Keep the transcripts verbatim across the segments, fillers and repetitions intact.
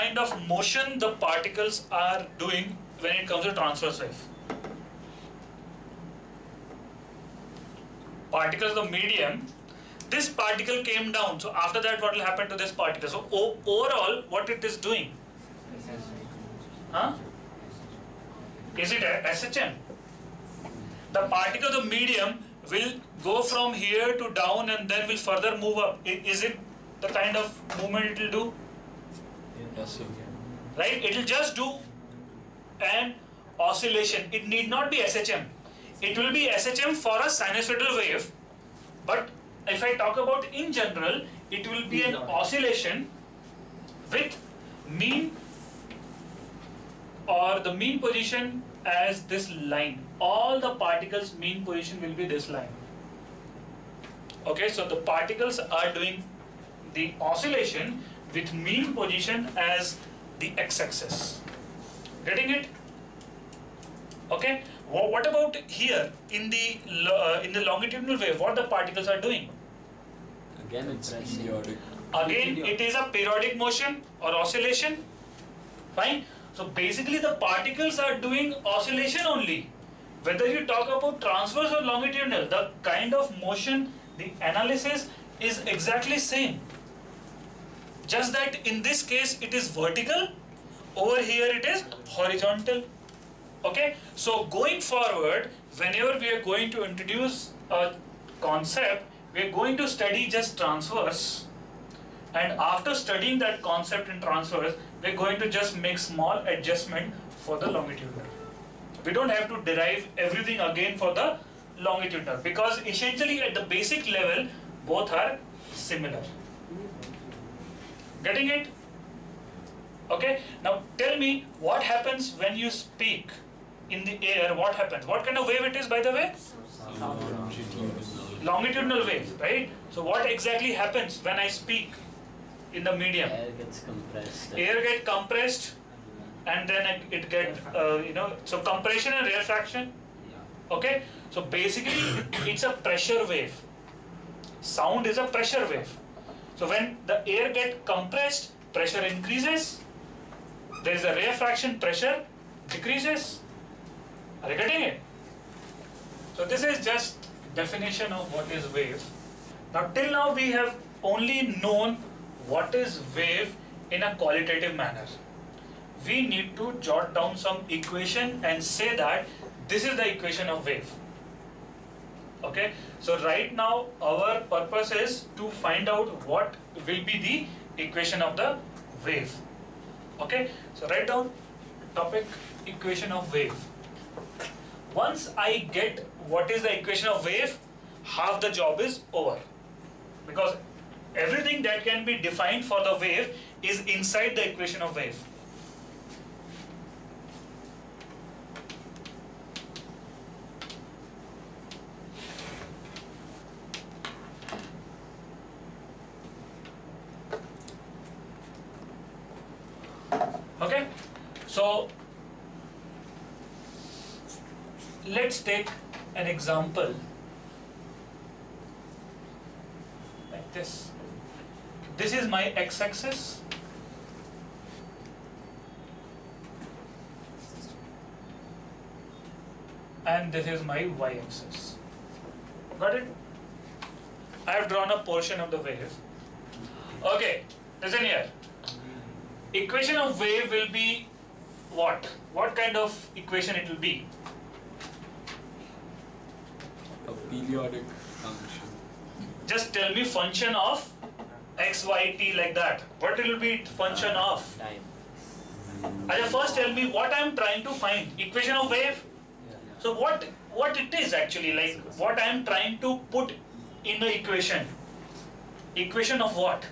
kind of motion the particles are doing when it comes to transverse wave. Particles of the medium, this particle came down, so after that what will happen to this particle? So overall what it is doing? Huh? Is it S H M? The particle of the medium will go from here to down and then will further move up. Is it the kind of movement it will do? Yes, sir. Right? It will just do an oscillation. It need not be S H M. It will be S H M for a sinusoidal wave, but if I talk about in general, it will be an oscillation with mean or the mean position as this line. All the particles' mean position will be this line. Okay, so the particles are doing the oscillation with mean position as the x-axis. Getting it? Okay. What about here in the uh, in the longitudinal wave? What the particles are doing? Again, it's periodic. Again, it is a periodic motion or oscillation. Fine. So basically, the particles are doing oscillation only. Whether you talk about transverse or longitudinal, the kind of motion, the analysis is exactly same. Just that in this case it is vertical. Over here it is horizontal. Okay, so going forward, whenever we are going to introduce a concept, we are going to study just transverse, and after studying that concept in transverse, we are going to just make small adjustment for the longitudinal. We don't have to derive everything again for the longitudinal, because essentially at the basic level both are similar. Getting it? Okay, now tell me what happens when you speak in the air. What happens? What kind of wave it is, by the way? Longitudinal. Longitudinal wave, right? So what exactly happens when I speak in the medium? Air gets compressed. Air get compressed and then it get, uh, you know, so compression and rarefaction. Okay, so basically it's a pressure wave. Sound is a pressure wave. So when the air get compressed, pressure increases. There is a rarefaction, pressure decreases. Are you getting it? So this is just definition of what is wave. Now till now we have only known what is wave in a qualitative manner. We need to jot down some equation and say that this is the equation of wave. Okay, so right now our purpose is to find out what will be the equation of the wave. Okay, so write down topic equation of wave. Once I get what is the equation of wave, half the job is over, because everything that can be defined for the wave is inside the equation of wave. Okay, so let's take an example like this. This is my x-axis, and this is my y-axis. Got it? I have drawn a portion of the wave. Okay, listen here. Equation of wave will be what? What kind of equation it will be? A periodic function. Just tell me function of x, y, t, like that. What it will be function of? Time. Ajay, first tell me what I am trying to find. Equation of wave? So what, what it is actually, like what I am trying to put in the equation? Equation of what?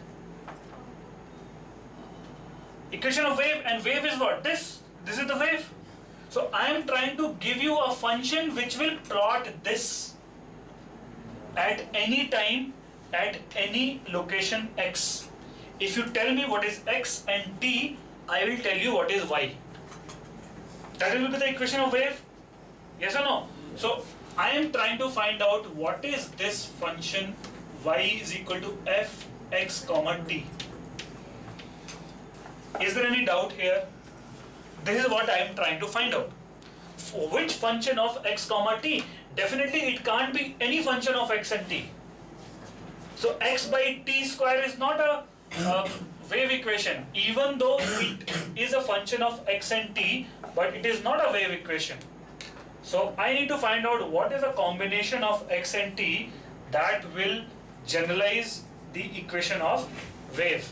Equation of wave, and wave is what? This. This is the wave. So I am trying to give you a function which will plot this at any time, at any location x. If you tell me what is x and t, I will tell you what is y. That will be the equation of wave. Yes or no? So I am trying to find out what is this function y is equal to f x comma t. Is there any doubt here? This is what I am trying to find out. For which function of x comma t? Definitely it can't be any function of x and t. So x by t square is not a uh, wave equation, even though it is a function of x and t, but it is not a wave equation. So I need to find out what is a combination of x and t that will generalize the equation of wave.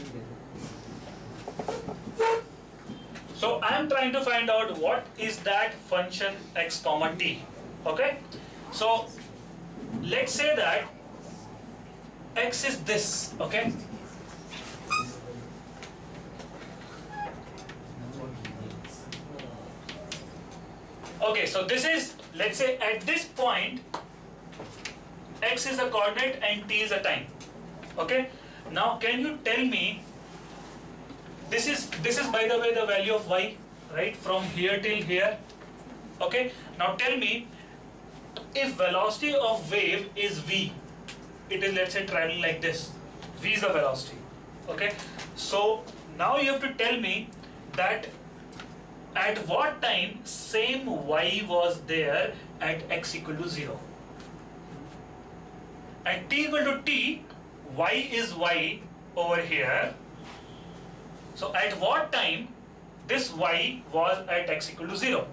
So I am trying to find out what is that function x comma t. Okay? So let's say that x is this, okay? Okay, so this is, let's say at this point, x is the coordinate and t is the time. Okay? Now can you tell me, this is, this is by the way the value of y, right? From here till here. Okay? Now tell me, if velocity of wave is v, it is, let's say, traveling like this. V is the velocity. Okay? So now you have to tell me that at what time same y was there at x equal to zero. At t equal to t, y is y over here. So at what time this y was at x equal to zero?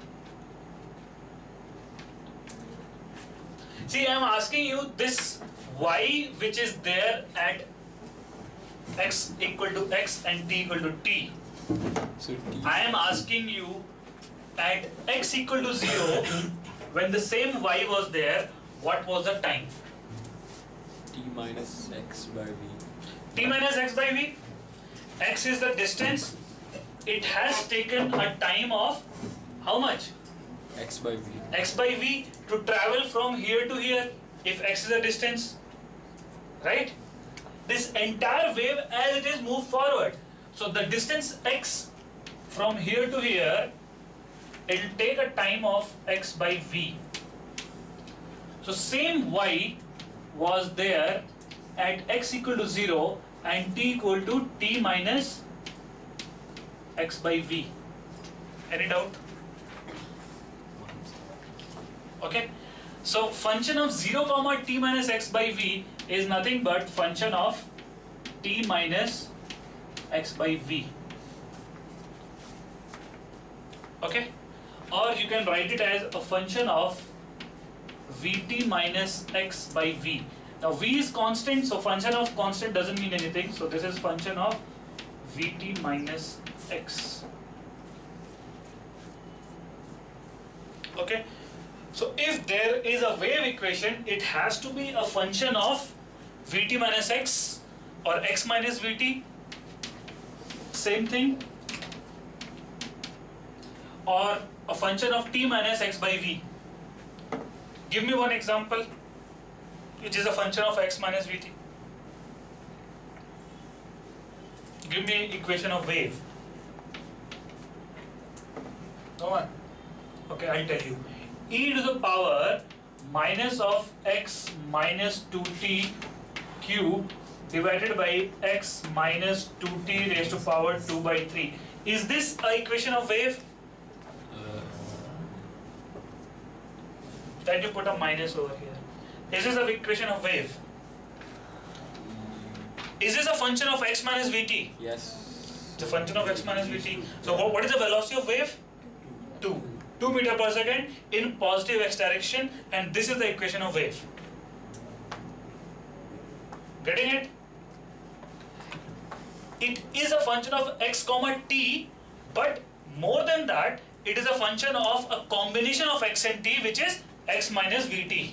See, I am asking you this y which is there at x equal to x and t equal to t. So t I am asking you at x equal to zero, when the same y was there, what was the time? t minus x by v. T minus x by v. X is the distance. It has taken a time of how much? X by v. X by v to travel from here to here, if x is the distance, right? This entire wave as it is moved forward. So the distance x from here to here, it will take a time of x by v. So same y was there at x equal to zero and t equal to t minus x by v. Any doubt? Okay. So function of zero comma t minus x by v is nothing but function of t minus x by v. Okay. Or you can write it as a function of vt minus x by v. Now v is constant, so function of constant doesn't mean anything. So this is function of vt minus x. Okay. So if there is a wave equation, it has to be a function of vt minus x or x minus vt. Same thing. Or a function of t minus x by v. Give me one example which is a function of x minus vt. Give me equation of wave. No one? Okay, I'll tell you. E to the power minus of x minus two t cube divided by x minus two t raised to power two by three. Is this an equation of wave? That you put a minus over here. Is this the equation of wave? Is this a function of x minus vt? Yes. It's a function of x minus vt. So what, what is the velocity of wave? two. two meter per second in positive x direction, and this is the equation of wave. Getting it? It is a function of x comma t, but more than that, it is a function of a combination of x and t, which is x minus vt.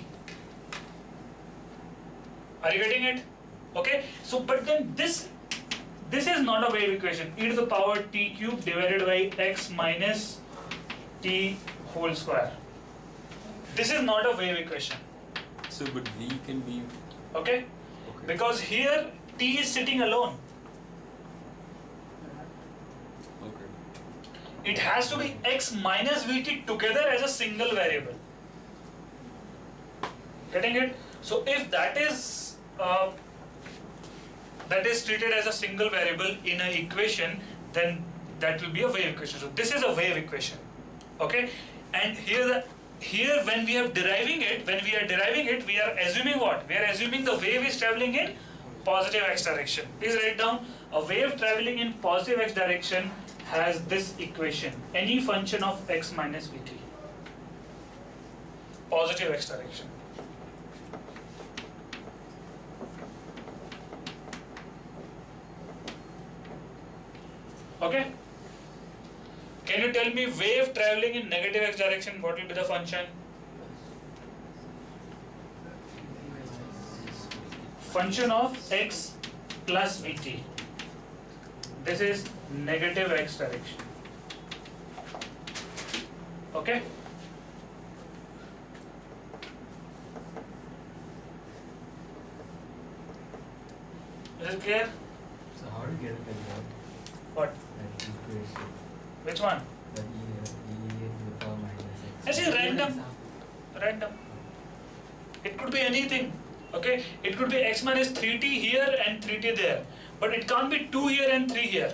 Are you getting it? Okay. So, but then this this is not a wave equation. E to the power t cube divided by x minus t whole square. This is not a wave equation. So, but v can be. Okay. Okay. Because here t is sitting alone. Okay. It has to be x minus vt together as a single variable. Getting it? So if that is uh, that is treated as a single variable in an equation, then that will be a wave equation. So this is a wave equation, okay? And here, the, here when we are deriving it, when we are deriving it, we are assuming what? We are assuming the wave is traveling in positive x direction. Please write down, a wave traveling in positive x direction has this equation, any function of x minus vt, positive x direction. Okay? Can you tell me wave traveling in negative x direction, what will be the function? Function of x plus vt. This is negative x direction. Okay? Is it clear? So how do you get it like that? What? That equation. Which one? That e, e to the power minus x. This is random. Random. It could be anything. Okay? It could be x minus three t here and three t there. But it can't be two here and three here.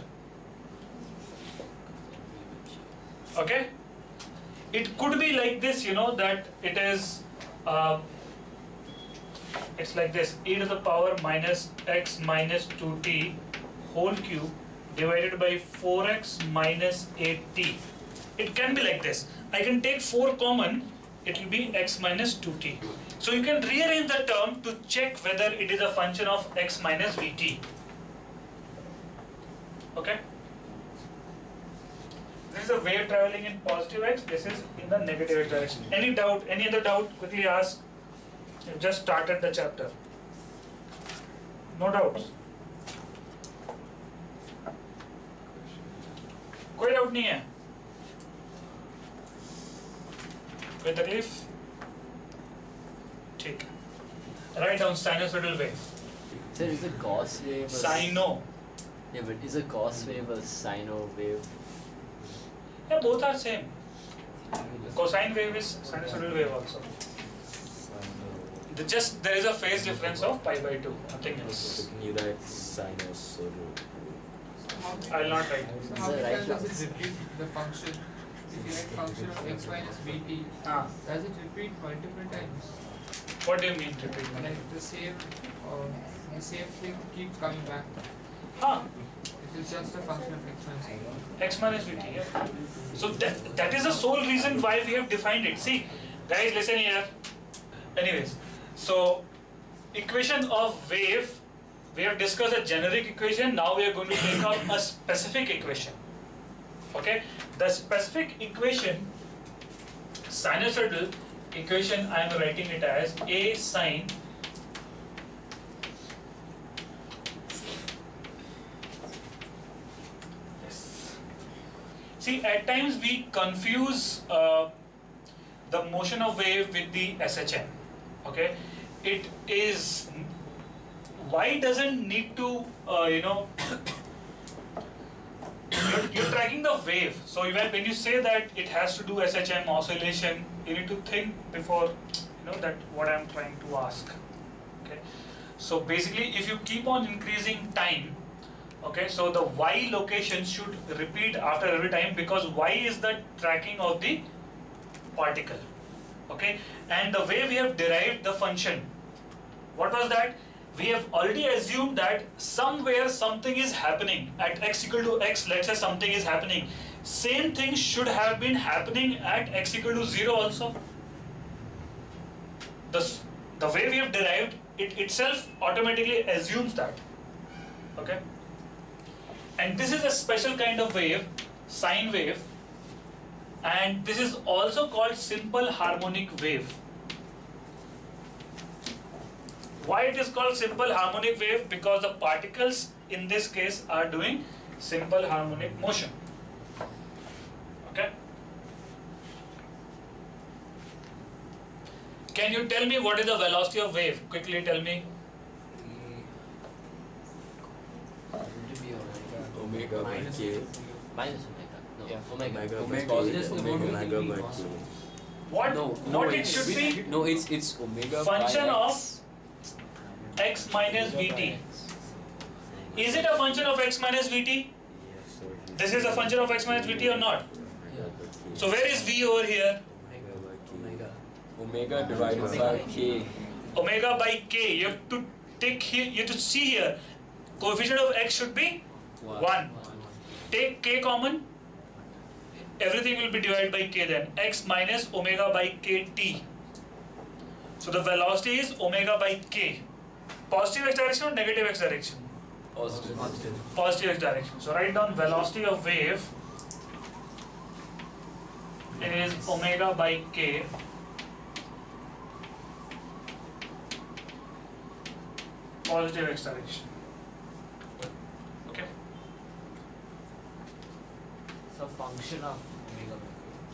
Okay? It could be like this, you know, that it is, uh, it's like this, e to the power minus x minus two t whole cube divided by four x minus eight t. It can be like this. I can take four common, it will be x minus two t. So you can rearrange the term to check whether it is a function of x minus vt. Okay? This is a wave traveling in positive x, this is in the negative x direction. Any doubt, any other doubt, quickly ask. You just started the chapter. No doubts? कोई doubt नहीं है? कोई तकलीफ? ठीक है. Write down sinusoidal wave. Sir, is a Gauss wave a Sino. Yeah, but is a Gauss wave a sino wave? Yeah, both are same. Cosine wave is sinusoidal wave also. The just there is a phase difference of pi by two, nothing else. Can you write sinusoidal? I'll not write. So how many times does it repeat the function? If you write function of x minus vt, Ah. does it repeat multiple times? What do you mean repeat? Like the same, uh, the same thing keeps coming back. Huh? It is just a function of x minus vt. X minus vt, yeah. So that, that is the sole reason why we have defined it. See, guys, listen here. Anyways, so equation of wave, we have discussed a generic equation. Now we are going to take up a specific equation. Okay? The specific equation, sinusoidal equation, I am writing it as A sine See, at times we confuse uh, the motion of wave with the S H M. Okay, it is. Y doesn't need to, uh, you know, you're, you're tracking the wave. So even when you say that it has to do S H M oscillation, you need to think before, you know, that what I'm trying to ask. Okay, so basically, if you keep on increasing time. Okay, so the Y location should repeat after every time because Y is the tracking of the particle. Okay, and the way we have derived the function, what was that? We have already assumed that somewhere something is happening at x equal to x, let's say something is happening. Same thing should have been happening at x equal to zero also. The, the way we have derived, it itself automatically assumes that. Okay. And this is a special kind of wave, sine wave, and this is also called simple harmonic wave. Why it is called simple harmonic wave? Because the particles in this case are doing simple harmonic motion. Okay? Can you tell me what is the velocity of wave? Quickly tell me. Omega by K. Minus omega. No, Yeah. omega. Omega by Omega K. is Omega, omega omega by by K. What, No, no, what it it's, should be? No, it's it's omega Function by of x. x minus vt. Is it a function of x minus vt? Yes, sir. This is a function of x minus vt or not? So where is v over here? Omega. Omega divided by k. Omega by k. You have to take here. You have to see here. Coefficient of x should be one. Take k common. Everything will be divided by k then. X minus omega by kt. So the velocity is omega by k. Positive x direction or negative x direction? Positive. Positive. Positive x direction. So write down velocity of wave. It is omega by k. Positive x direction. Okay. So function of omega by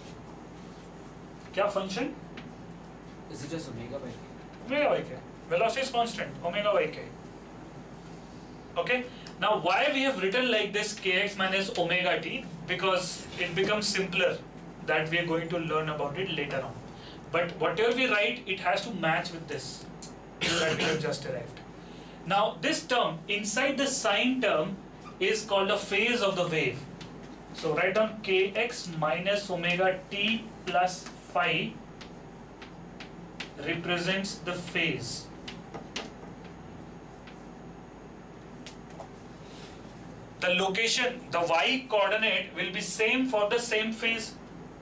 Kya function? k. Is it just omega by k? Omega by k. Velocity is constant. Omega by k. Okay. Now why we have written like this kx minus omega t? Because it becomes simpler. That we are going to learn about it later on. But whatever we write, it has to match with this that we have just derived. Now this term inside the sine term is called the phase of the wave. So write down kx minus omega t plus phi represents the phase. The location, the y coordinate will be same for the same phase.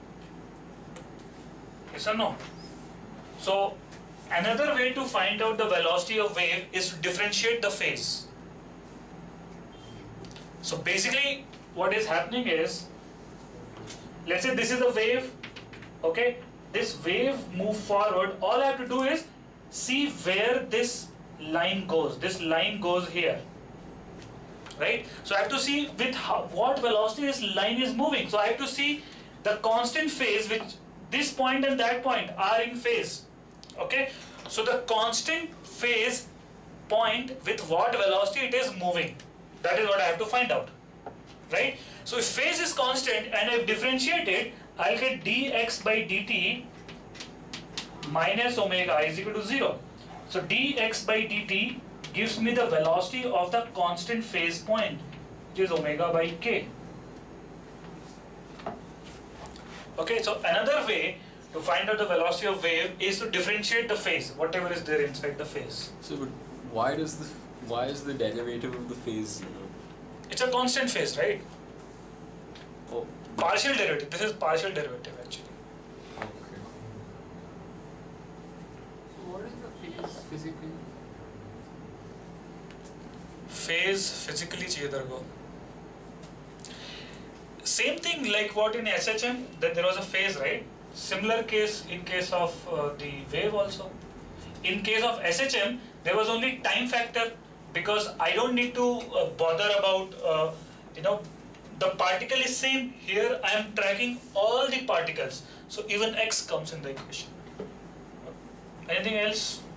Yes or no? So another way to find out the velocity of wave is to differentiate the phase. So basically what is happening is, let's say this is a wave, okay? This wave move forward, all I have to do is see where this line goes. This line goes here, right? So I have to see with how, what velocity this line is moving. So I have to see the constant phase which this point and that point are in phase, okay? So the constant phase point with what velocity it is moving, that is what I have to find out, right? So if phase is constant and I differentiate it, I'll get dx by dt minus omega is equal to zero. So dx by dt gives me the velocity of the constant phase point, which is omega by k. Okay, so another way to find out the velocity of wave is to differentiate the phase, whatever is there inside the phase. So, but why does the why is the derivative of the phase zero? It's a constant phase, right? Oh, Partial derivative. This is partial derivative actually. okay. So what is the phase physically? Phase physically चाहिए तेरे को. Same thing like what in S H M, that there was a phase, right? Similar case in case of uh, the wave also. In case of S H M, there was only time factor because I don't need to uh, bother about, uh, you know, the particle is same. Here I am tracking all the particles. So even x comes in the equation. Anything else?